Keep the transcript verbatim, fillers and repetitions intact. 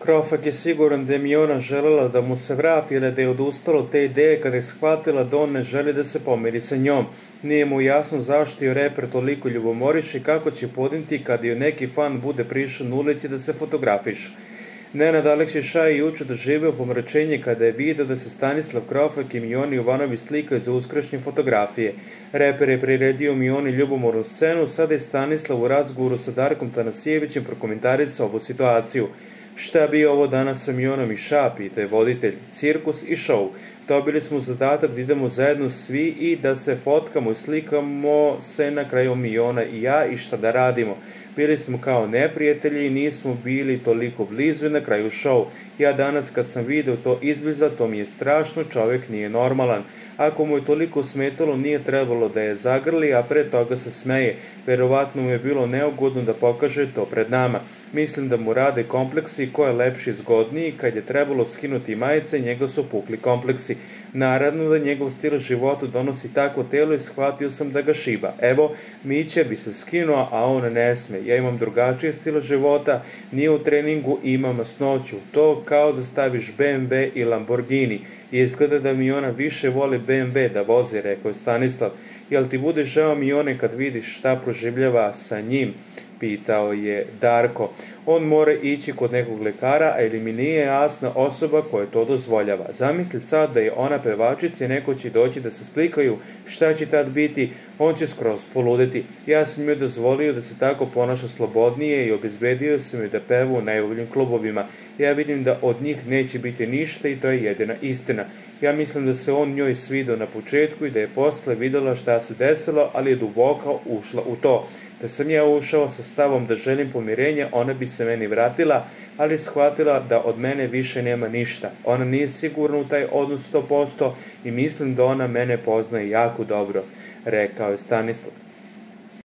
Krofak je siguran da je Miona želela da mu se vrati ili da je odustala od te ideje kada je shvatila da on ne želi da se pomiri sa njom. Nije mu jasno zašto je reper toliko ljubomoriš i kako će podniti kada joj neki fan bude prišao na ulici da se fotografiš. Nenad Aleksić je juče doživeo pomračenje kada je video da se Stanislav Krofak i Miona Jovanović slikaju za uskršnje fotografije. Reper je priredio Mioni ljubomornu scenu, sada je Stanislav u razgovoru sa Darkom Tanasijevićem prokomentarisao ovu situaciju. Šta bi ovo danas sa Mionom i Ša, pita je voditelj, cirkus i šou. Dobili smo zadatak da idemo zajedno svi i da se fotkamo i slikamo se na kraju Miona i ja i šta da radimo. Bili smo kao neprijatelji i nismo bili toliko blizu i na kraju šou. Ja danas kad sam video to izbliza, to mi je strašno, čovjek nije normalan. Ako mu je toliko smetalo, nije trebalo da je zagrli, a pre toga se smeje. Verovatno mu je bilo neugodno da pokaže to pred nama. Mislim da mu rade kompleksi ko je lepši i zgodniji, kad je trebalo skinuti majice, njega su pukli kompleksi. Naravno da njegov stil života donosi takvo telo i shvatio sam da ga šiba. Evo, Miće bi se skinuo, a on ne sme. Ja imam drugačiji stil života, nije u treningu, imam masnoću. To kao da staviš be em ve i Lamborghini. I izgleda da Miona više voli be em ve da vozi, rekao je Stanislav. Jel ti bude žao Mione kad vidiš šta proživljava sa njim? Pitao je Darko. On mora ići kod nekog lekara, a ili mi nije jasna osoba koja to dozvoljava. Zamisli sad da je ona pevačica i neko će doći da se slikaju, šta će tad biti? On će skroz poludeti. Ja sam joj dozvolio da se tako ponaša slobodnije i obezbedio sam joj da peva u najboljim klubovima. Ja vidim da od njih neće biti ništa i to je jedina istina. Ja mislim da se on njoj svidao na početku i da je posle videla šta se desilo, ali je duboko ušla u to. Da sam ja ušao sa stavom da želim pomirenje, ona bi se meni vratila, ali shvatila da od mene više nema ništa. Ona nije sigurna u taj odnos sto posto i mislim da ona mene poznaje jako dobro, rekao je Stanislav.